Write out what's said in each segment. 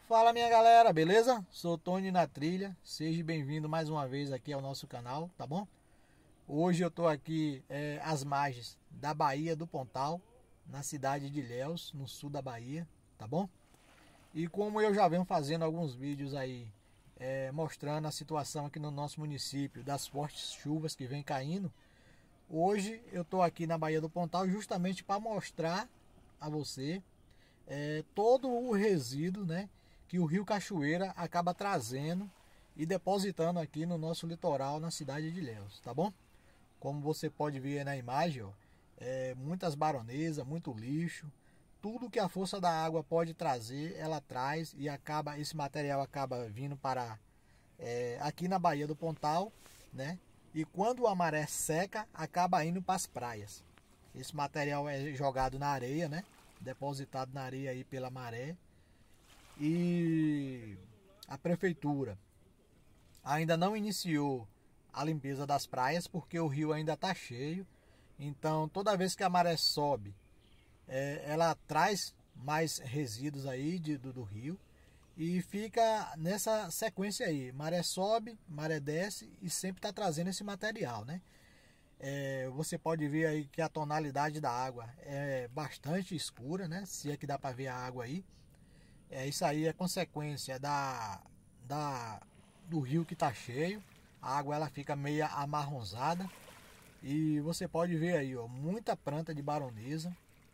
Fala minha galera, beleza? Sou Tony na trilha, seja bem-vindo mais uma vez aqui ao nosso canal, tá bom? Hoje eu tô aqui às margens da Baía do Pontal, na cidade de Ilhéus, no sul da Bahia, tá bom? E como eu já venho fazendo alguns vídeos aí, mostrando a situação aqui no nosso município, das fortes chuvas que vem caindo, hoje eu tô aqui na Baía do Pontal justamente para mostrar a você todo o resíduo, né, que o Rio Cachoeira acaba trazendo e depositando aqui no nosso litoral, na cidade de Ilhéus, tá bom? Como você pode ver aí na imagem, ó, muitas baronesas, muito lixo, tudo que a força da água pode trazer, ela traz e esse material acaba vindo para aqui na Baía do Pontal, né? E quando a maré seca, acaba indo para as praias. Esse material é jogado na areia, né? Depositado na areia aí pela maré. E a prefeitura ainda não iniciou a limpeza das praias porque o rio ainda está cheio. Então toda vez que a maré sobe, ela traz mais resíduos aí do rio e fica nessa sequência aí, maré sobe, maré desce e sempre está trazendo esse material, né? Você pode ver aí que a tonalidade da água é bastante escura, né? Se é que dá para ver a água aí. Isso aí é consequência do rio que está cheio. A água ela fica meio amarronzada. E você pode ver aí, ó, muita planta de baronesa.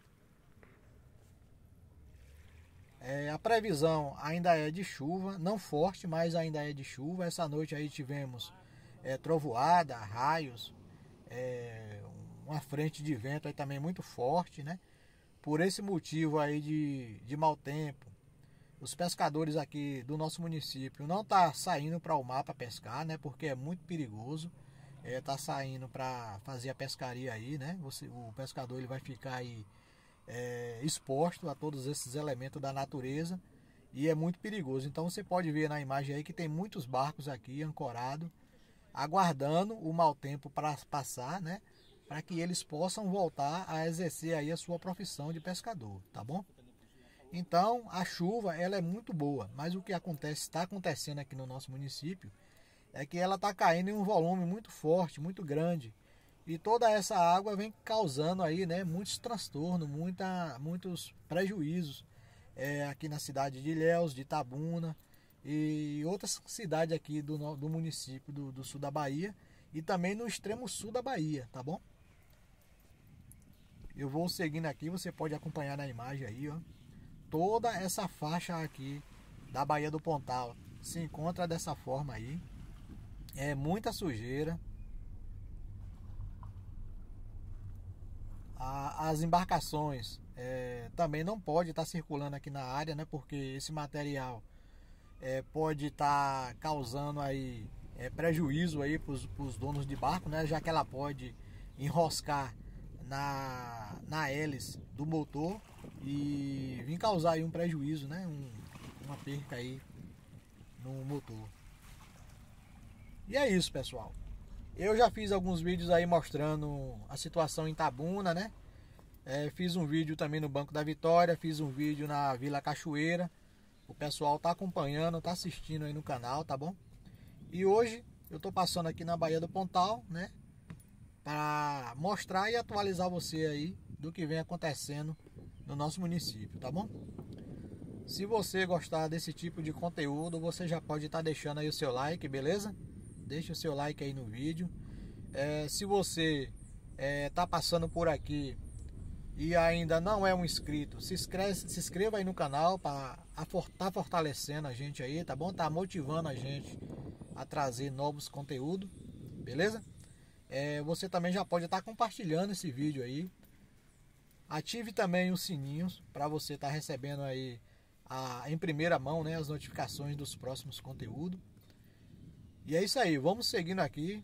A previsão ainda é de chuva, não forte, mas ainda é de chuva. Essa noite aí tivemos trovoada, raios, uma frente de vento aí também muito forte, né? Por esse motivo aí de mau tempo, os pescadores aqui do nosso município não tá saindo para o mar para pescar, né? Porque é muito perigoso. Tá saindo para fazer a pescaria aí, né? O pescador ele vai ficar aí exposto a todos esses elementos da natureza e é muito perigoso. Então você pode ver na imagem aí que tem muitos barcos aqui ancorados, aguardando o mau tempo para passar, né? Para que eles possam voltar a exercer aí a sua profissão de pescador, tá bom? Então a chuva ela é muito boa, mas o que está acontecendo aqui no nosso município é que ela está caindo em um volume muito forte, muito grande. E toda essa água vem causando aí, né, muitos transtornos, muitos prejuízos aqui na cidade de Ilhéus, de Itabuna e outras cidades aqui do município do sul da Bahia e também no extremo sul da Bahia, tá bom? Eu vou seguindo aqui, você pode acompanhar na imagem aí, ó. Toda essa faixa aqui da Baía do Pontal se encontra dessa forma aí. É muita sujeira. As embarcações também não pode estar circulando aqui na área, né? Porque esse material pode estar causando aí prejuízo aí para os donos de barco, né? Já que ela pode enroscar na hélice do motor e vir causar aí um prejuízo, né? Uma perca aí no motor. E é isso, pessoal. Eu já fiz alguns vídeos aí mostrando a situação em Itabuna, né? Fiz um vídeo também no Banco da Vitória, fiz um vídeo na Vila Cachoeira. O pessoal tá acompanhando, tá assistindo aí no canal, tá bom? E hoje eu tô passando aqui na Baía do Pontal, né? Para mostrar e atualizar você aí do que vem acontecendo no nosso município, tá bom? Se você gostar desse tipo de conteúdo, você já pode estar deixando aí o seu like, beleza? Deixa o seu like aí no vídeo. Se você tá passando por aqui e ainda não é um inscrito, se inscreva aí no canal para tá fortalecendo a gente aí, tá bom? Tá motivando a gente a trazer novos conteúdos, beleza? Você também já pode estar compartilhando esse vídeo aí. Ative também os sininhos para você estar recebendo aí em primeira mão, né, as notificações dos próximos conteúdos. E é isso aí, vamos seguindo aqui.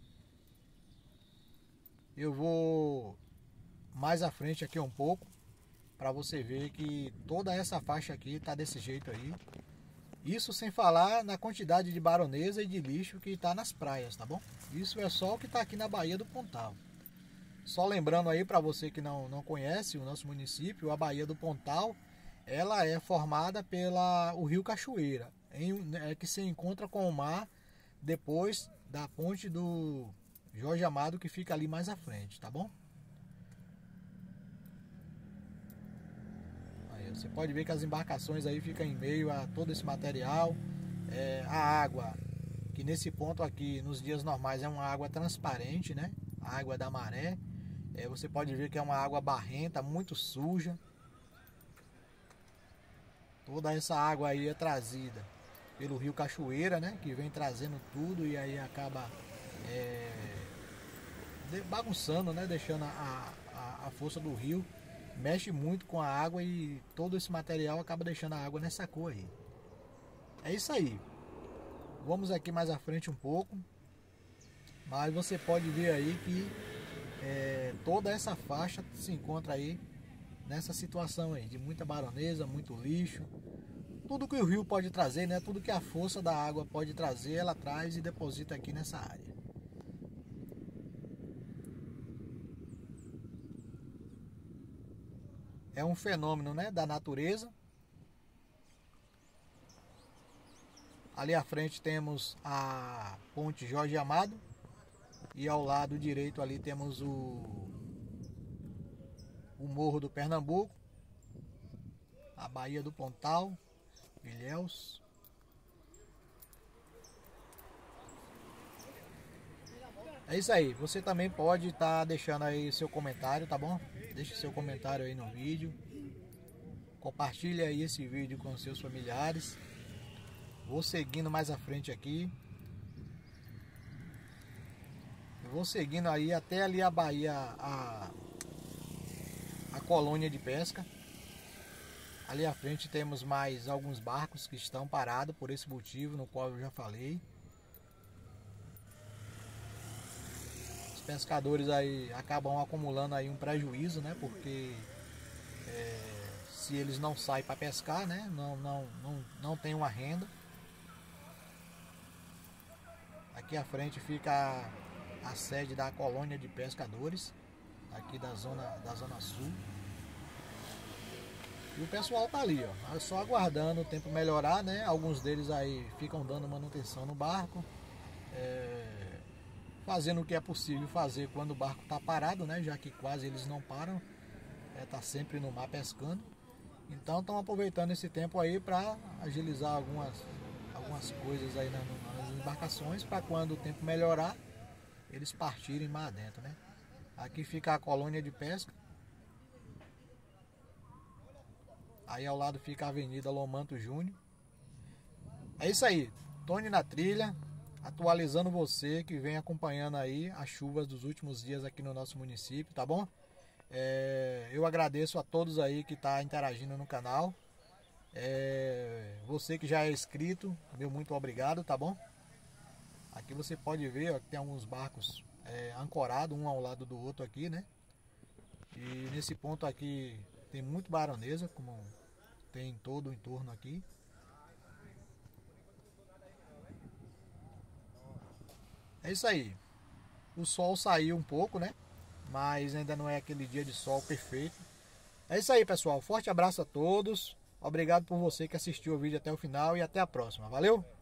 Eu vou mais à frente aqui um pouco para você ver que toda essa faixa aqui tá desse jeito aí. Isso sem falar na quantidade de baronesa e de lixo que está nas praias, tá bom? Isso é só o que está aqui na Baía do Pontal. Só lembrando aí para você que não conhece o nosso município, a Baía do Pontal ela é formada o rio Cachoeira, que se encontra com o mar depois da ponte do Jorge Amado, que fica ali mais à frente, tá bom? Aí você pode ver que as embarcações aí ficam em meio a todo esse material. A água, que nesse ponto aqui, nos dias normais, é uma água transparente, né? A água da maré. Você pode ver que é uma água barrenta, muito suja. Toda essa água aí é trazida pelo rio Cachoeira, né? Que vem trazendo tudo e aí acaba bagunçando, né? Deixando a força do rio. Mexe muito com a água e todo esse material acaba deixando a água nessa cor aí. É isso aí. Vamos aqui mais à frente um pouco. Mas você pode ver aí que toda essa faixa se encontra aí nessa situação aí de muita baronesa, muito lixo. Tudo que o rio pode trazer, né? Tudo que a força da água pode trazer, ela traz e deposita aqui nessa área. É um fenômeno, né, da natureza. Ali à frente temos a ponte Jorge Amado. E ao lado direito ali temos o Morro do Pernambuco, a Baía do Pontal, Ilhéus. É isso aí, você também pode estar deixando aí seu comentário, tá bom? Deixe seu comentário aí no vídeo. Compartilhe aí esse vídeo com seus familiares. Vou seguindo mais à frente aqui. Vou seguindo aí até ali a Baía, a colônia de pesca. Ali à frente temos mais alguns barcos que estão parados por esse motivo, no qual eu já falei. Os pescadores aí acabam acumulando aí um prejuízo, né? Porque se eles não saem para pescar, né? Não tem uma renda. Aqui à frente fica a sede da colônia de pescadores, aqui da zona sul. E o pessoal tá ali, ó, só aguardando o tempo melhorar, né? Alguns deles aí ficam dando manutenção no barco, fazendo o que é possível fazer quando o barco tá parado, né? Já que quase eles não param, tá sempre no mar pescando. Então estão aproveitando esse tempo aí para agilizar algumas coisas aí nas embarcações, para quando o tempo melhorar, eles partirem mar adentro, né? Aqui fica a colônia de pesca. Aí ao lado fica a Avenida Lomanto Júnior. É isso aí, Tony na trilha, atualizando você que vem acompanhando aí as chuvas dos últimos dias aqui no nosso município, tá bom? Eu agradeço a todos aí que tá interagindo no canal. Você que já é inscrito, meu muito obrigado, tá bom? Aqui você pode ver, ó, que tem alguns barcos ancorados um ao lado do outro aqui, né? E nesse ponto aqui tem muito baronesa, como tem em todo o entorno aqui. É isso aí. O sol saiu um pouco, né? Mas ainda não é aquele dia de sol perfeito. É isso aí, pessoal. Forte abraço a todos. Obrigado por você que assistiu o vídeo até o final e até a próxima. Valeu!